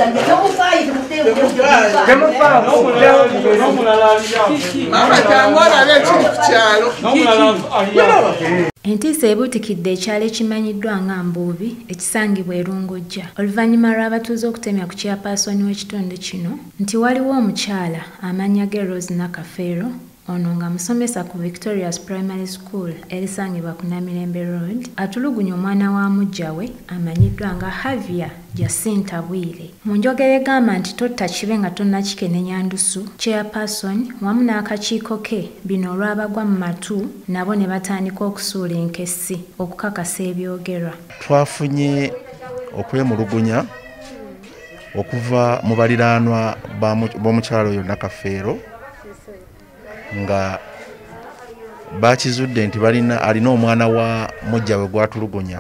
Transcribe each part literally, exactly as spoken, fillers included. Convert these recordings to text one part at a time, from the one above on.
Entiisa ebuutikidde ekyalo ekimanyiddwa nga Mbuubi ekisangibwa e Lungujja oluvannyuma lw'abatuuze okutemya ku chairperson w'ekitundu kino nti waliwo omukyala amannya ge Rose Nakafeero ono nga musomesa ku Victoria's Primary School erisangibwa ku Namirembe Road atulugunya omwana wa Mujjawe amanyiddwa nga Havia Jacinta Bwire. Mu njogera egamba nti totta kibe nga tonnakikenenya ndusu chairperson wamu n'akakiiko ke bino olwabagwa mu matu nabo ne batandika okusuula enkessi okukakasa ebyogerwa. Twafunye okwemulugunya okuva mu baliraanwa b'omukyalo oyo Nakafeero nga bakizudde nti balina alina omwana wa Mujjawe gwatulugunya.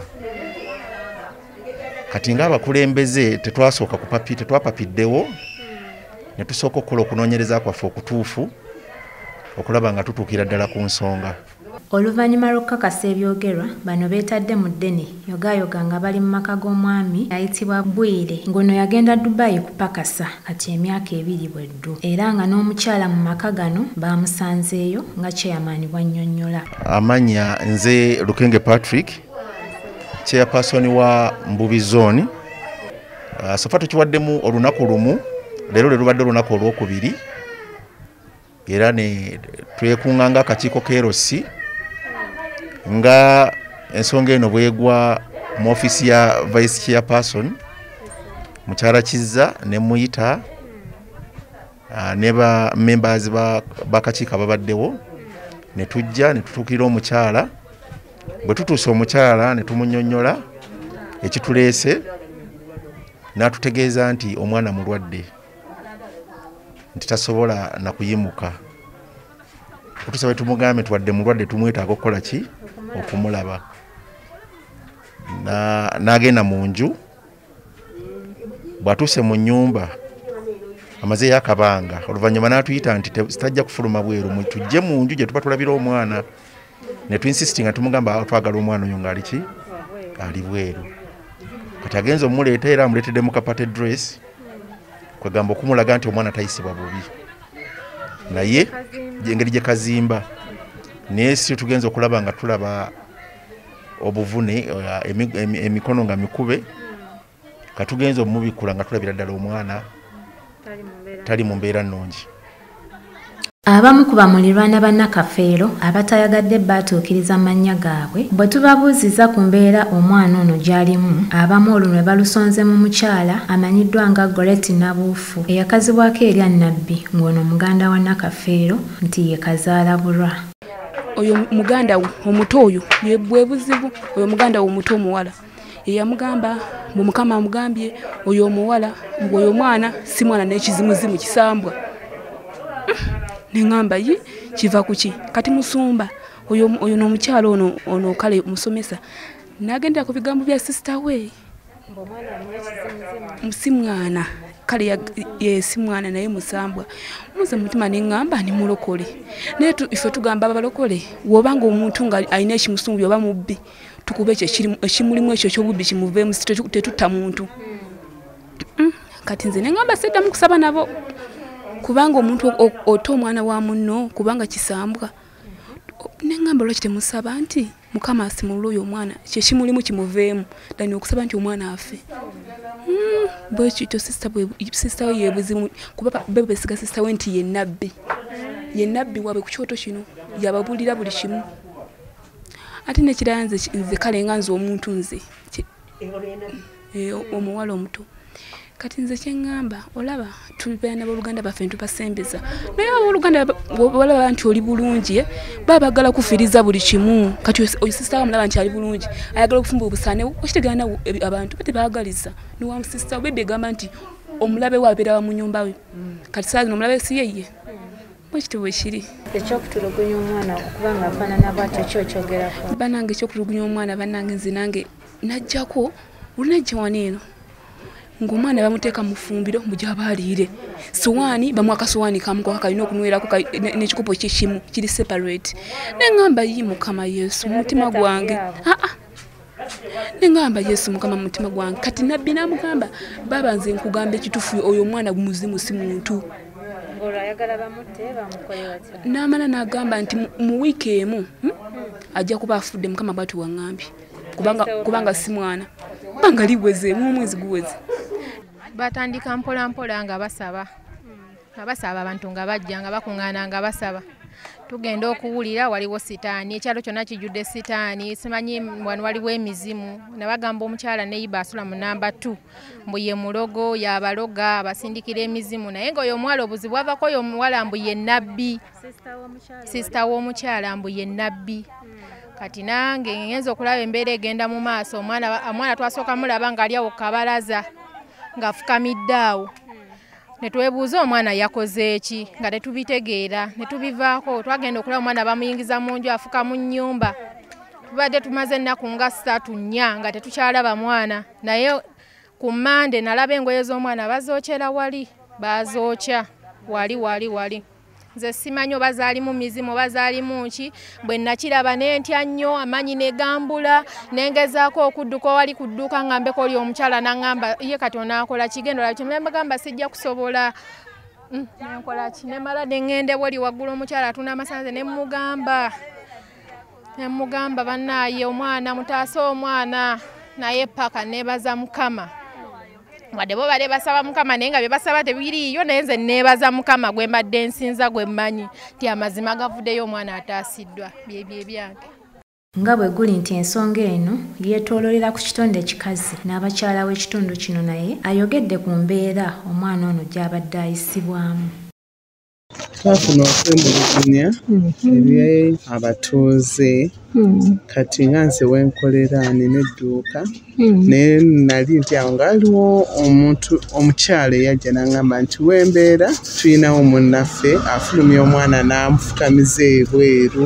Kati nga abakulembeze tetwasooka ku papi tetwapapiddewo ne tusooka okukola okunoonyereza kwaffe okutuufu okulaba nga tutuukira ddala ku nsonga. Oluvannyuma lw'okukakasa ebyogerwa bano beetadde mu ddene yogayoga nga bali mu maka g'omwami ayitibwa Bwire ng'ono yagenda Dubai kupakasa kati emyaka ebiri bweddu era nga n'omukyala mu maka gano bamusanzeeyo nga chairman bw'annyonnyola. Amanya nze Lukenge Patrick chairperson wa Mbubi Zone. Uh, sofa tukiwaddemu olunaku lumu leero lwe lubadde olunaku olwokubiri era ne twekunganga akakiiko k'erosi nga ensonga eno bwegwa mu ofisi ya vice chairperson mukyala Kizza ne muyita uh, ne ba members ba bakakiiko ababaddewo ne tujja ne tutuukirira omukyala bwe tutuuse omukyala ne tumunnyonnyola ekituleese n'atutegeeza nti omwana mulwadde nti tasobola na kuyimuka. Tusabe tumugambe tuwadde mulwadde tumwetaaga okukola ki okumulaba. Na n'agenda mu nju bw'atuuse mu nnyumba amaze yakabanga oluvannyuma n'atuyita nti sitajja kufuluma bweru tujje mu nju gye tuba tulabira omwana ne tuinsisiti nga tumugamba twagala omwana oyo ng'ali ki ali bweru. Kati agenza omuleeta era amuleetedde mu kapate dress kwegamba okumulaga nti omwana tayisibwa bubi naye engeri gye kazimba naye si tugenza okulaba nga tulaba obuvune emikono nga mikube katugenza omubikula nga tulabira ddala omwana tali mu mbeera nnungi. Abamu ku bamulirwana ba Nakafeero abatayagadde baatuukiriza amannya gaabwe bwe tubabuuziza ku mbeera omwana ono gy'alimu abamu olwo ne balusonze mu mukyala amanyiddwa nga Goreti Nabuufu eyakazibwako erya Nnabbi ng'ono muganda wa Nakafeero nti ye kazaala bulwa. Oyo muganda we omuto oyo ye bwe buzibu oyo muganda we omuto omuwala eyamugamba mu Mukama amugambye oyo omuwala ng'oyo mwana si mwana n'ekizimuzimu kisambwa. Nengamba yi kiva kuki kati musumba oyo oyo no mukyalo ono ono kale musomesa nagenda ku bigambo bya sister we mbo mwana musimwana kale ya yes mwana naye musambwa muze mutima nengamba ni mulokole netu ife tugamba abalokole wobanga omuntu nga ayina ekimusumbi oba mubbi tukube ekyo ekimulimu ekyo kyobubbi kimuveemu tetutta muntu kati nze nengamba sedda mu kusaba nabo kubanga omuntu oto omwana wa munno kubanga kisambwa nengamba lwaki temusaba nti Mukama asimulula oyo omwana kye kimulimu kimuveemu dani okusaba nti omwana afe. Mm, bwe kito sister bwe sister we yebuzimu kuba bebe siga sister we nti ye Nnabbi ye Nnabbi wabe ku kyoto kino yababulira buli kimu ate ne kiranze nze kale nganze omuntu nze eh omuwala omuto kati nze kyengamba olaba tulibeana boluganda baffe ntupasembeza naye boluganda balaba nti oli bulungi babagala kufiriza buli kimu kati oyo sister amulaba nti ali bulungi ayagala okufumba obusane okitegana abantu bate bagaliza ni wa sister bebe gamba nti omulabe wabera wa mu nyumba we kati sazi nomulabe si yeye mwekitibwe kiri ekyokutulugunya omwana okubanga afaanana bwatyo kyokyogerako banange ekyokutulugunya omwana banange nze nange najjako ulunajje waneno ngomwana bamuteka mufumbiro mujabaliire suwani bamwaka suwani kamu kwa kalino kunwera ku n'ekikopo ky'ekimu kiri separate nengamba yi Mukama Yesu mutima gwange a a Ngamba Yesu mukama mutima gwange kati nabbi namugamba baba nze nkugamba ekitufu oyo mwana muzimu si muntu. Ngora yagala bamutte bamukoye batya. Namala nagamba nti mu wiki emu hmm? ajja kuba afudde mukama bwatu wangambi kubanga kubanga si mwana. Banga liweze mu mwezi guweze. Batandika mpola mpola nga basaba. Abasaba abantu nga bajja nga bakungana nga basaba. Tugenda okuwulira waliwo sitaani ekyalo kyonna kijjudde sitaani simanyi wano waliwo emizimu ne bagamba omukyala ne yiba asula mu namba two mbu ye mulogo yabaloga abasindikira emizimu naye ng'oyo omuwala obuzibu bwavako oyo omuwala mbu ye nnabbi sisita w'omukyala mbu ye nnabbi. Kati nange ngenza okulaba embeera egenda mu maaso omwana omwana twasooka mulaba ng'ali awo kabalaza ng'afukamidde awo. Netwebuuza omwana yakoze eki nga tetubitegeera netubivaako twagenda okulaba omwana bamuyingiza mu nju afuka mu nnyumba. Tubadde tumaze ennaku nga ssatu nnya nga tetukyalaba mwana naye ku Mande nalaba engoye z'omwana bazookera wali bazookya wali wali wali. Nze simanyi oba zaalimu mizimu oba zaalimu nki bwe nakiraba n'entya nnyo amanyi ne gambula nengezaako okudduka wali ku dduuka ngambeko oli omukyala n'angamba ye kati onaakola kigendo la kimwe mbagamba sijja kusobola mm, nenkola ki nemala ne ŋŋende wali waggulu omukyala atunda amasanze ne mugamba ne mugamba bannaaye omwana mutaase omwana naye paka neebaza mukama. Wadde bo bale basaba mukama naye nga bye basaba tebiriiyo naye nze neebaza mukama gwe mbadde nsinza gwe mmanyi nti amazima gavuddeyo omwana ataasiddwa byebyo ebyange. Nga bwe guli nti ensonga eno yeetooloolera ku kitonde ekikazi n'abakyala w'ekitundu kino naye ayogedde ku mbeera omwana ono gy'abadde ayisibwamu. Twafuna okwemulugunya eri abatuuze kati nga nze wenkolera nina edduuka naye nali nti awo ngaaliwo omuntu omukyala eyajja n'aŋŋamba nti wembeera tulinawo munnaffe afulumya omwana n'amufukamiza ebweru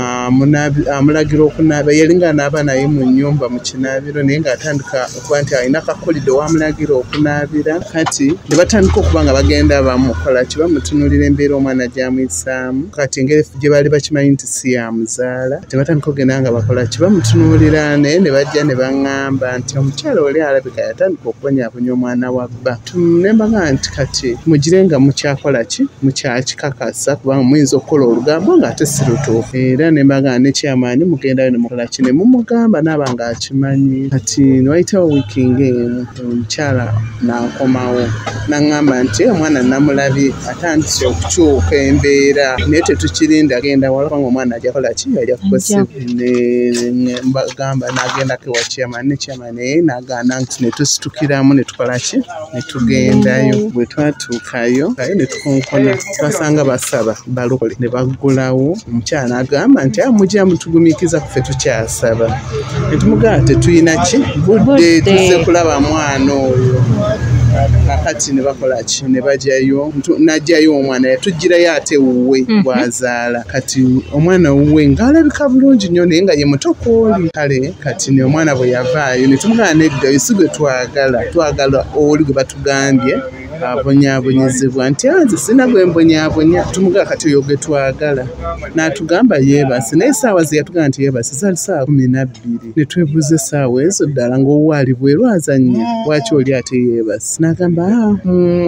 amulagira okunaaba yali nga anaaba naye mu nnyumba mu kinaabiro naye ng'atandika okuba nti alina kakolido wamulagira okunaabira kati ne batandika okuba nga bagenda bamukola ki bamutunuulira embeera omwana gy'amuyisaamu kati engeri gye baali bakimanyi nti si yamuzaala tebatandika okugenda nga bakola ki bamutunuulira naye ne bajja ne baŋŋamba nti omukyala oli alabika yatandika okubonyaabonya omwana wa bba. Ne mbaga nti kati mugire nga mukyakola ki mukyakikakasa kubanga muyinza okukola olugambo ng'ate si lutuufu era ne mbaga ne kyamaanyi mugendayo ne mukola ki ne mumugamba naaba ng'akimanyi. Kati ne wayitawo wiiki ng'emu omukyala n'ankomawo n'aŋŋamba nti omwana namulabye atandise okukyuka embeera naye tetukirinda agenda wala kubanga omwana ajja kola ki ajja kukosebwa ne mbagamba n'agendako ewa kyamaanyi ne kyamaanyi naye n'agaana nti ne tusitukiramu ne tukola ki ne tugendayo. Bwe twatuukayo aye ne tukonkona twasanga basaba balokole ne baggulawo omukyala n'agamba nti mujja mutugumiikiza ku ffe tukyasaba ne tumugamba tetulina ki budde tuzze kulaba mwana oyo. Kakati ne bakola ki ne bajjayo n'ajjayo omwana yatugirayo ate wuwe bwazaala kati omwana wuwe ng'alabika bulungi nnyo naye nga ye muto kwoli kale kati ne omwana bwe yavaayo ne tumugamba neddayo si gwe twagala twagala oli gwe batugambye abonyaabonyezebwa nti nze sina gwe mbonyaabonya tumugamba kati oyo gwe twagala n'atugamba yeebase naye essaawa ze yatugamba nti yeebase zaali ssaawa kumi na bbiri ne twebuuza essaawa ezo ddala ng'owaali bweru azannya lwaki oli ate yeebase n'agamba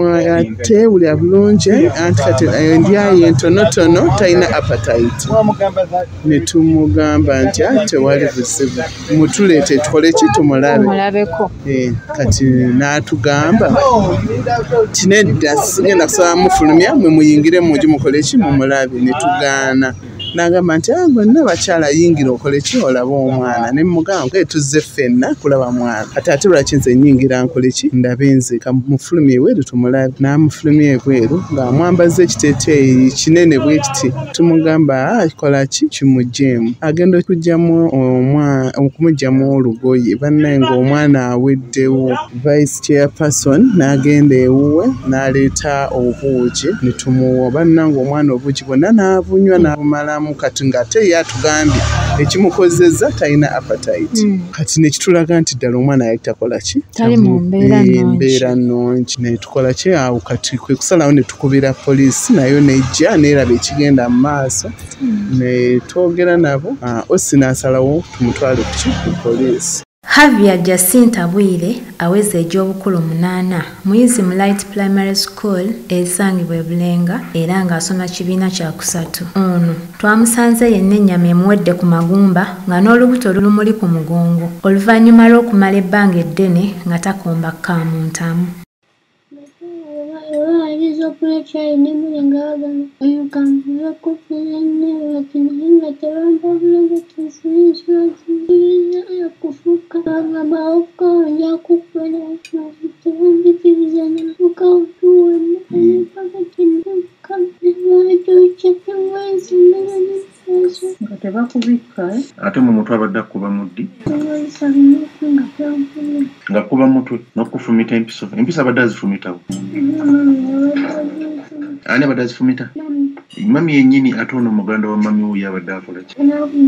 ate wulira bulungi anti kati endyayo entonotono talina appetite. Ne tumugamba nti tewali buzibu mutuleete tukole ki tumulabeko kati n'atugamba tinedda sigenda kusaba mufulumya mwe muyingire mu nju mukole ki mumulabe ne tugaana. N'agamba nti gonna bakyala yingira okole ki olaba omwana ne mugamba nti tuzze ffenna kulaba mwana ate ate lwaki nze nnyingira nkole ki ndabe nze kamufulumya ebweru tumulabe. N'amufulumya ebweru ng'amwambaza ekiteeteeyi kinene bwe kiti tumugamba kola ki kimugjeemu agenda okugyamu okumuggyamu olugoye bannaye ng'omwana aweddewo. Vice chairperson n'agenda ewuwe n'aleeta obuugi ne tumuwa bannange omwana obuugi bwonna n'abunywa n'abumala kati ng'ate yatugambye ekimukozezza talina appetite. Mm. Kati nekitulaga nti ddala omwana yali takola ki tali mu mbeera nnungi ne tukola ki awo kati kwe kusalawo ne tukubira poliisi nayo nejja neeraba ekigenda mu maaso. Mm. Ne twogera nabo osi n'asalawo tumutwale ku poliisi. Havia Jacinta Bwire aweze egy'obukulu munaana muyizi mu Light Primary School esangibwa e Bulenga era ng'asoma kibiina kya kusatu. Ono twamusanze yenna ennyama emuwedde ku magumba nga n'olubuto lumuli ku mugongo oluvannyuma lw'okumala ebbanga eddene nga takomba kaamuntamu. Ate mu mutwe abadde akuba muddi nga kuba mutwe n'okufumita empiso empisa abadde azifumitawo ani abadde azifumita mami yennyini ate ono muganda wa mami wuyo abadde akola ki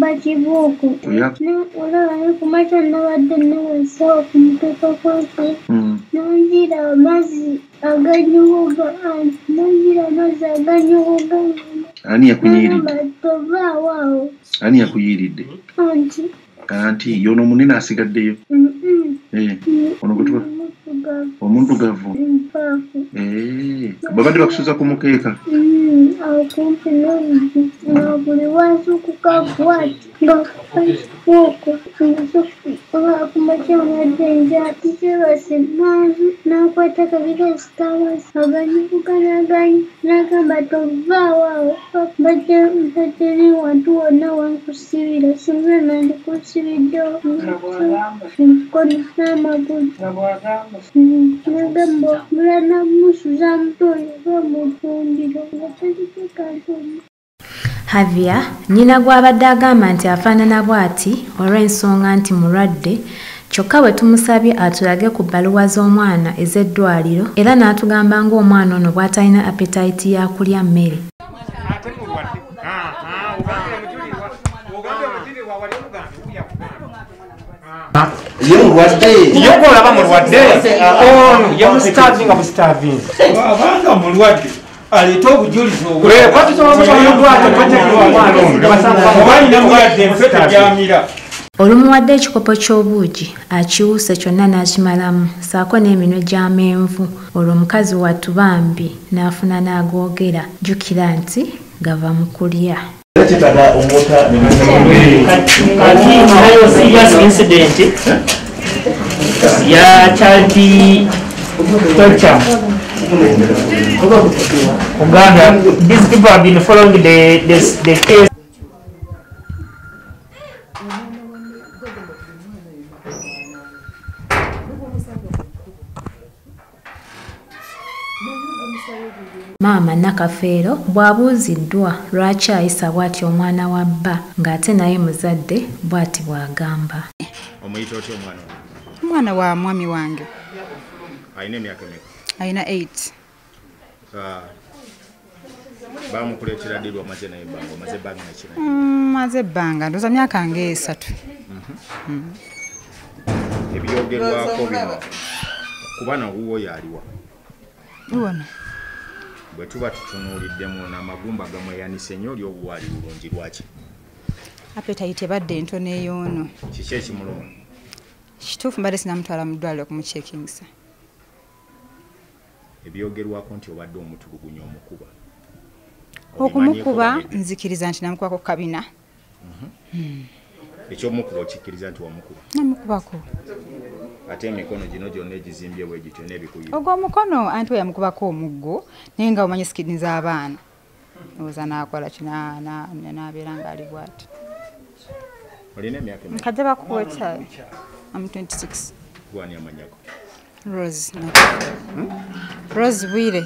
nonjira amazzi aganyogoga nonjira amazzi aganyogoga ani yakuyiiridde ani yakuyiiridde anti yono munene asigaddeyo ono gwetuba omundugavu babadde bakusuza ku mukeeka akumpi n'oluggi nga buli wansi okukakwati nga kuko kumakyamwadde enjati kyebase manzu n'akwata kabiga sitawasi aganyukuka n'aganyi n'agamba tovaawo awo bateri wantu wonna wankusibira singa nandikusibiddewo emikono n'amagulu n'agamba mulana musuza mutoyo bamutundiro nga terikekantoni. Havia nnyina gw'abadde agamba nti afaanana bw'ati olw'ensonga nti mulwadde kyokka bwe tumusabye atulage ku bbaluwa z'omwana ez'eddwaliro era n'atugamba ng'omwana ono bw'atalina appetite ya kulya mmere. Ye mulwadde ye gw'olaba mulwadde ono ye musitaavinga musitaavinga abanga mulwadde aleta obujulizi obulwadde olumuwadde ekikopo ky'obuugi akiwuuse kyonna n'akimalamu saako n'eminwe gy'amenvu olwo omukazi wattu bambi n'afuna n'agoogera jjukira nti gava mu kulya. ya child torture. Uganda, these people have been following the the, the case. Maama Nakafeero bw'abuuziddwa lwaki ayisa bw'ati omwana wa bba ng'ate naye muzadde bw'ati bw'agamba. Omuyita otya omwana? Omwana wa mwami wange. Ayina emyaka emeka? Ayina eight. Bamukuleetera ddi lwamaze naye ebbanga omaze ebbanga nekina? Maze ebbanga ndowooza myaka ng'esatu. Ebyogerwako bino kuba nawuwo yaliwa? Uwano. Bwe tuba tutunuuliddemu n'amagumba gamweyanise nnyo oli obuwaali bulungi lwaki? Appetite ebadde ntono ey'ono. Kiki ekimuluma? Kituufu mbadde sinamutwala mu ddwaliro okumuceekingisa. Ebyogerwako nti obadde omutulugunya omukuba. Okumukuba nzikiriza nti namukubako ku kabina. Ekyomukuba okikkiriza nti wamukuba? Namukubako. Ate emikono gino gyonna egizimbye bwe gityo n'ebikuyiwa? Ogw'omukono anti we yamukubako omuggo naye nga omanyi sikini z'abaana. Ndowooza n'akola ki n'abeera ng'ali bw'ati. Olina emyaka emeka? Nkadde bakuwa ekyayi. I'm twenty-six. Gwani amanyako? Rose. Rose Bwire.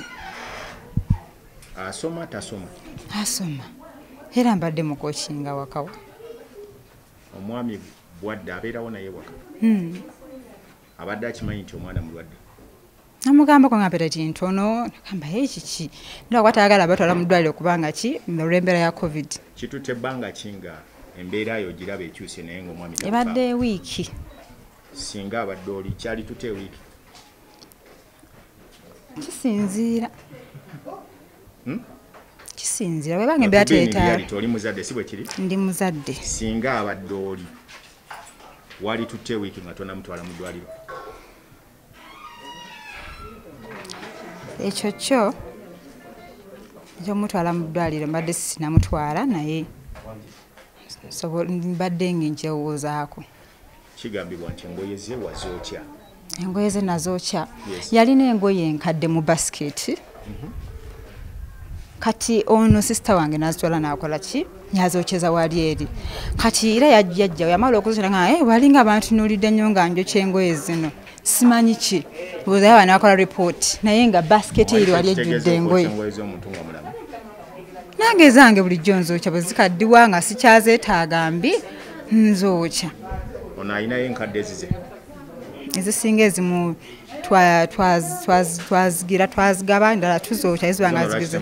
Asoma tasoma? Asoma. Era mbadde mu coachinga wakawa. Omwami bwadde abeerawo naye waka? Hmm. Abadde akimanyi nti omwana mulwadde? Namugambako nga appetite ntono, nakamba ye kiki. Ndowooza atayagala batwala mu ddwaliro kubanga ki olw'embeera ya COVID. Kitutte ebbanga ki nga embeera yo giraba ekyuse naye ng'omwami tafa? Ebadde wiiki. Singa abadde oli kyali tute wiiki? Kisinziira. Hmm? Kisinziira bwe bange embeera teetaala. Oli muzadde si bwe kiri? Ndi muzadde. Singa abadde oli wali tutte wiiki nga tonamutwala mu ddwaliro? Ekyo kyo ekyomutwala mu ddwaliro mbadde sinamutwala naye mbadde nginkyewuuzaako. Kigambibwa nti engoye ze wazookya. Engoye ze nazookya. Yalina engoye enkadde mu basiketi. Kati ono sister wange nazitwala n'akola ki? Yazookyeza wali eri. Kati era yajja yamala okuzira nga eh walinga abantu nulidde nnyo nga njokya engoye zino. Simanyi ki. Bwoza yaba n'akola report naye nga basiketi eri wali ejjudde engoye. Nange zange bulijjo nzookya bwe zikaddiwa nga sikyazeetaaga mbi nzookya. Ono alina enkadde ezize? Ezisinga ezimu twazigira twazigaba endala tuzookya ezibanga zigize.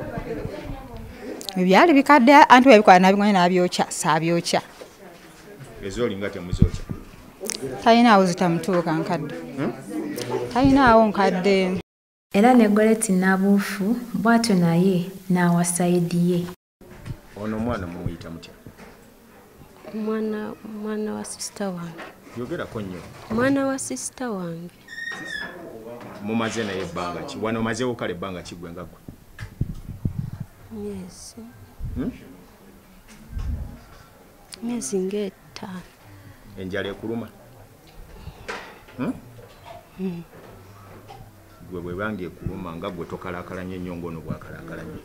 Ebyali bikadde anti webikola nabingone n'abyokya saabyokya. Ezo olinga temuzookya? Talinaawo zitamutuuka nkadde. Talinaawo nkadde. Era ne Goleti Nabuufu bw'atyo naye n'awasa Edi ye. Ono mwana mumuyita mutya? Mwana mwana wa sister wange. Yogerako nnyo. Mwana wa sister wange. Mumaze naye ebbanga ki? Wano mazeewo kale ebbanga ki gwe nga ggwe? Myezi. Hmm? Myezi ng'etaano. Enjala ekuluma? Hmm? Hmm. Gwe bwe bange ekuluma nga gwe tokalaakalanye ennyo ng'ono bw'akalaakalanye.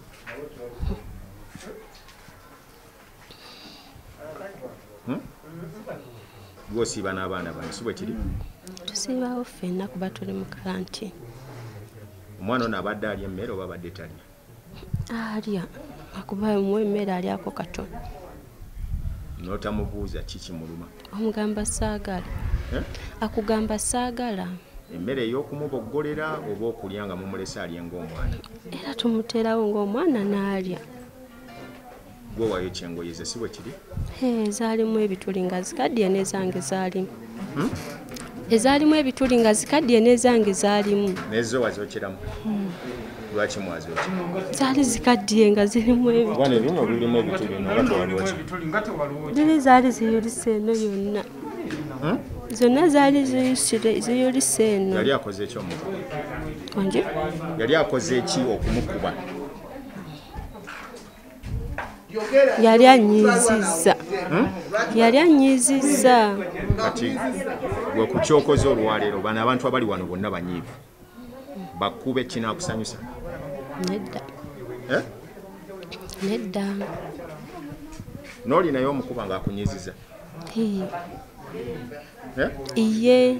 Hmm? Gwe osiiba n'abaana bange si bwe kiri? Tusiibawo ffenna kuba tuli mu karantini. Omwana ono abadde alya emmere oba abadde talya? Alya. Akuba mu emmere alyako katono. N'otamubuuza ki kimuluma? Omugamba saagala. Eh? Akugamba saagala. Emmere ey'okumuboggolera oba okulya nga mumulese alye ng'omwana? Era tumuterawo ng'omwana n'alya. Gwe wayokya engoye ze si bwe kiri? Hee, zaalimu ebituli nga zikaddiye n'ezange zaalimu. Hmm? Ezaalimu ebituli nga zikaddiye n'ezange zaalimu. N'ezo wazokyeramu? Hmm. Lwaki mwazookya? Zaali zikaddiye nga zirimu ebituli. Wane bino birimu ebituli n'obatwalwoki? Diri zaali ziyulise eno yonna. Hmm? Zonna zaali ziyulise eno. Yali akoze eki omuntu? Onje? Yali akoze eki okumukuba? Yali anyiizizza. Hmm? Yali anyiizizza. Kati gwe ku kyokoze olwaleero bano abantu abali wano bonna banyiivu. Bakube kinaakusanyusa? Nedda. Eh? Nedda. N'oli naye omukuba ng'akunyiizizza? Hee. Eh? Iye.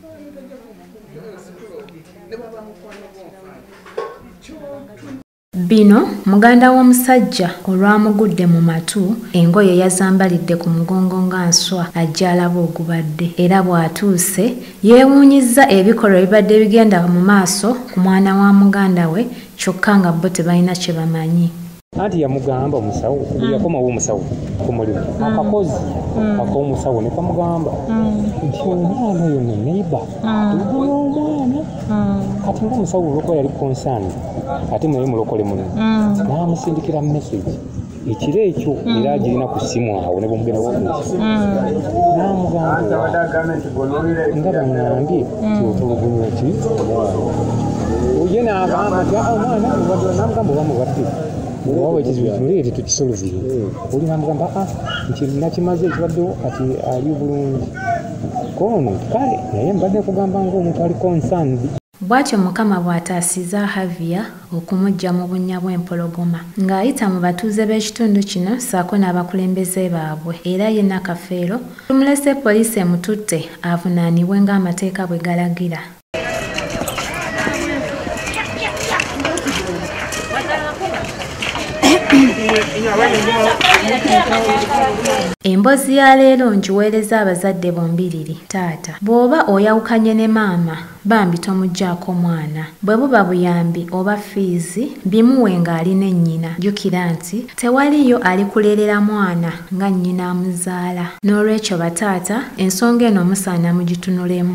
Bino muganda w'omusajja olwamugudde mu matu engoye yazambalidde ku mugongo nga nswa ajja alaba ogubadde era bw'atuuse yeewuunyizza ebikolwa ebibadde bigenda mu maaso ku mwana wa muganda we kyokka nga bo tebalina kye bamanyi. Anti yamugamba omusawo yakomawo omusawo ku mulimu akakozi ak'omusawo ne kamugamba nti omwana oyo ne neiba tugula omwana kati ng'omusawo olwokuba yali konsani ate naye mulokole muno n'amusindikira message ekiro ekyo era agirina ku ssimu awo ne bwemugenda w'okusa n'amugamba nga bangambye ti otulugunya ki ye n'agamba nti omwana n'amugamba oba mubadde Wawe ekizibu kimuleete tukisoluvire oli namugamba ah nti nakimaze ekibaddewo ati ali bulungi kono kale naye mbadde kugamba ng'omuntu ali concerned. Bw'atyo Mukama bw'ataasiza Havia okumuggya mu bunnya bw'empologoma ng'ayita mu batuuze b'ekitundu kino ssaako n'abakulembeze baabwe era ye Nakafeero tumulese poliisi emututte avunaanibwe ng'amateeka bwe galagira. Emboozi ya leero ngiweereza abazadde bombiriri. Taata bw'oba oyawukanye ne maama bambi tomuggyako mwana bwe buba buyambi oba fiizi bimuwe ng'alina ennyina jjukira nti tewaliyo alikulerera mwana nga nnyina amuzaala n'olwekyo bataata ensonga eno musaana mugitunulemu.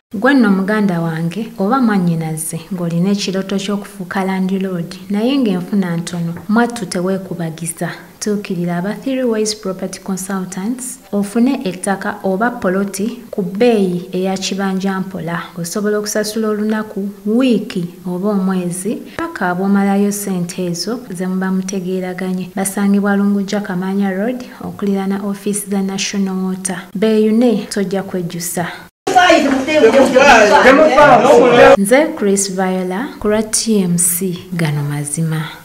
Gwe nno muganda wange oba mwannyinaze ng'olina ekiroto ky'okufuuka landlord naye ng'enfuna ntono mwattu teweekubagiza. Tuukirira aba Three Ways Property Consultants ofune ettaka oba poloti ku bbeeyi eya kibanja mpola. Osobola okusasula olunaku, wiiki oba omwezi paka ab'omalayo ssente ezo ze muba mutegeeraganye. Basangibwa Lungujja Kamanya Road okuliraana ofiisi za National Water. Beeyune tojja kwejjusa. Nze Chris Viola ku T M C gano mazima.